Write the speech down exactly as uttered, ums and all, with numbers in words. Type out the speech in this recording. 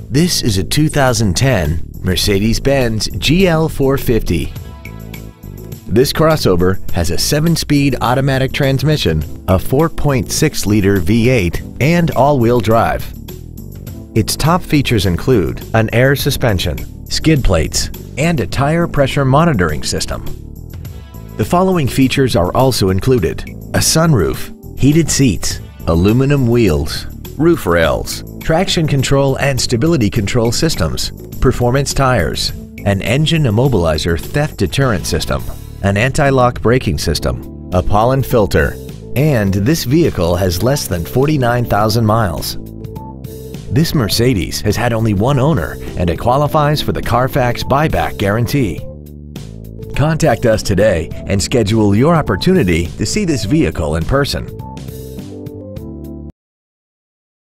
This is a two thousand ten Mercedes-Benz G L four fifty. This crossover has a seven-speed automatic transmission, a four point six liter V eight, and all-wheel drive. Its top features include an air suspension, skid plates, and a tire pressure monitoring system. The following features are also included: a sunroof, heated seats, aluminum wheels, roof rails, traction control and stability control systems, performance tires, an engine immobilizer theft deterrent system, an anti-lock braking system, a pollen filter, and this vehicle has less than forty-nine thousand miles. This Mercedes has had only one owner and it qualifies for the Carfax buyback guarantee. Contact us today and schedule your opportunity to see this vehicle in person.